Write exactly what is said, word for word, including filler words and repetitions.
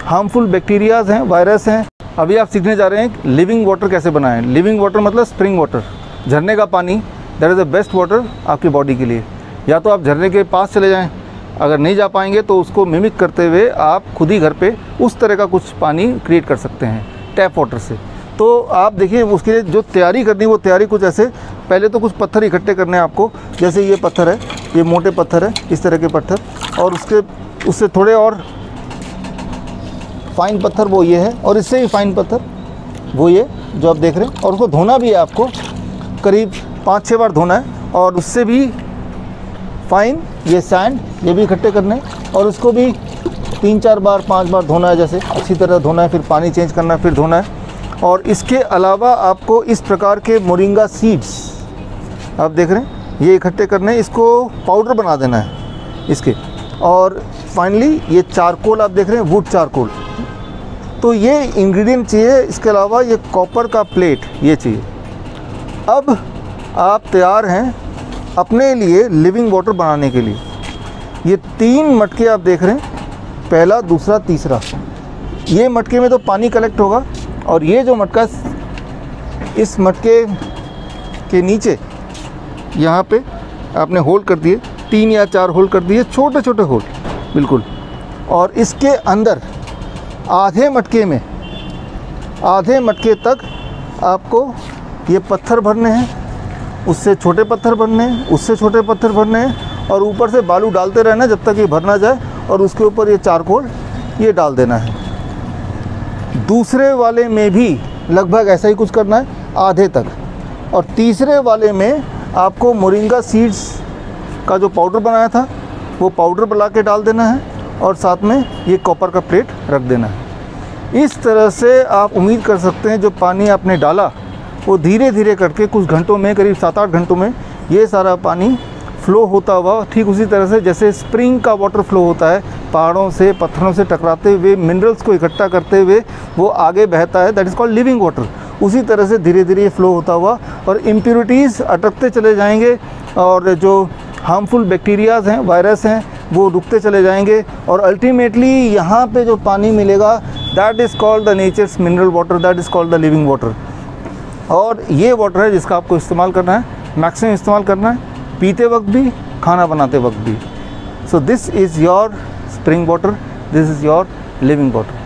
Harmful bacterias हैं, virus हैं। अभी आप सीखने जा रहे हैं लिविंग वाटर कैसे बनाएं। लिविंग वाटर मतलब स्प्रिंग वाटर, झरने का पानी, that is the best water आपकी बॉडी के लिए। या तो आप झरने के पास चले जाएं, अगर नहीं जा पाएंगे तो उसको मिमिक करते हुए आप खुद ही घर पे उस तरह का कुछ पानी क्रिएट कर सकते हैं टैप वाटर से। तो आप देखिए उसके लिए जो तैयारी करनी है वो तैयारी कुछ ऐसे, पहले तो कुछ पत्थर इकट्ठे करने हैं आपको। जैसे ये पत्थर है, ये मोटे पत्थर है, इस तरह के पत्थर, और उसके उससे थोड़े और फाइन पत्थर वो ये है, और इससे भी फाइन पत्थर वो ये जो आप देख रहे हैं। और उसको धोना भी है आपको, करीब पाँच छः बार धोना है। और उससे भी फाइन ये सैंड, ये भी इकट्ठे करने हैं और उसको भी तीन चार बार पांच बार धोना है, जैसे अच्छी तरह धोना है, फिर पानी चेंज करना है, फिर धोना है। और इसके अलावा आपको इस प्रकार के मोरिंगा सीड्स आप देख रहे हैं ये इकट्ठे करने हैं, इसको पाउडर बना देना है इसके। और फाइनली ये चारकोल आप देख रहे हैं, वुड चारकोल। तो ये इंग्रेडिएंट चाहिए। इसके अलावा ये कॉपर का प्लेट ये चाहिए। अब आप तैयार हैं अपने लिए लिविंग वाटर बनाने के लिए। ये तीन मटके आप देख रहे हैं, पहला, दूसरा, तीसरा। ये मटके में तो पानी कलेक्ट होगा, और ये जो मटका, इस मटके के नीचे यहाँ पे आपने होल कर दिए, तीन या चार होल कर दिए, छोटे छोटे होल बिल्कुल। और इसके अंदर आधे मटके में, आधे मटके तक आपको ये पत्थर भरने हैं, उससे छोटे पत्थर भरने हैं, उससे छोटे पत्थर भरने हैं, और ऊपर से बालू डालते रहना जब तक ये भर ना जाए। और उसके ऊपर ये चारकोल ये डाल देना है। दूसरे वाले में भी लगभग ऐसा ही कुछ करना है, आधे तक। और तीसरे वाले में आपको मोरिंगा सीड्स का जो पाउडर बनाया था वो पाउडर बना के डाल देना है, और साथ में ये कॉपर का प्लेट रख देना है। इस तरह से आप उम्मीद कर सकते हैं जो पानी आपने डाला वो धीरे धीरे करके कुछ घंटों में, करीब सात आठ घंटों में ये सारा पानी फ़्लो होता हुआ, ठीक उसी तरह से जैसे स्प्रिंग का वाटर फ्लो होता है, पहाड़ों से पत्थरों से टकराते हुए मिनरल्स को इकट्ठा करते हुए वो आगे बहता है, that is called living water. उसी तरह से धीरे धीरे ये फ्लो होता हुआ और इम्प्योरिटीज़ अटकते चले जाएंगे, और जो हार्मफुल बैक्टीरियाज़ हैं, वायरस हैं, वो रुकते चले जाएंगे। और अल्टीमेटली यहाँ पे जो पानी मिलेगा that is called the nature's mineral water, that is called the living water. और ये वाटर है जिसका आपको इस्तेमाल करना है, मैक्सिमम इस्तेमाल करना है, पीते वक्त भी, खाना बनाते वक्त भी। So this is your spring water, this is your living water.